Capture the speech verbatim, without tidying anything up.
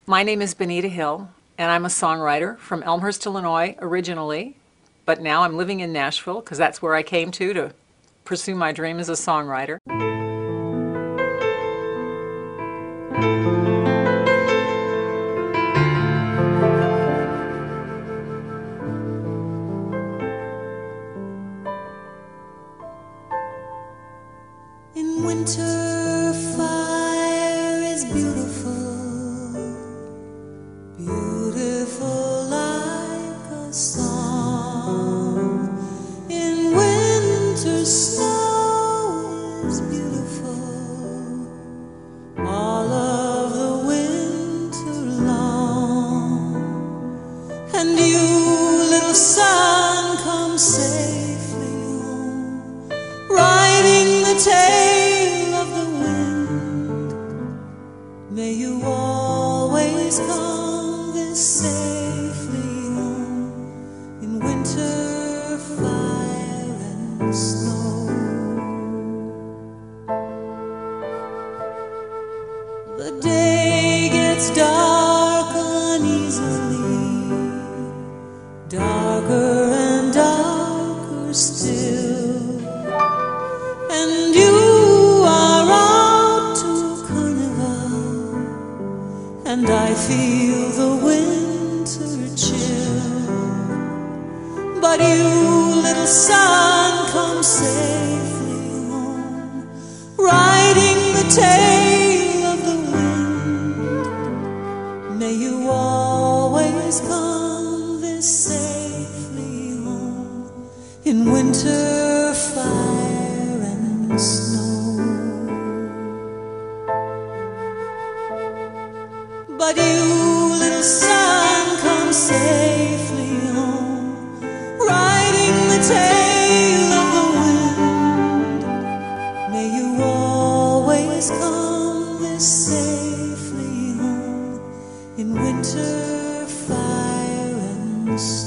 My name is Benita Hill, and I'm a songwriter from Elmhurst, Illinois, originally, but now I'm living in Nashville because that's where I came to to pursue my dream as a songwriter. In winter, fire is beautiful, beautiful like a song. In winter, snow is beautiful, all of the winter long. And you, little sun, come safely home, riding the tail of the wind. May you always come this safely home in winter, fire and snow. The day gets dark uneasily, darker and darker still, and you are out to carnival, and I feel the winter chill. But you, little sun, come safely home, riding the tail of the wind. May you always come this safely home in winter, fire and snow. But you, little sun, come safely home, riding the tail of the wind. May you always come this safely home in winter, fire and snow.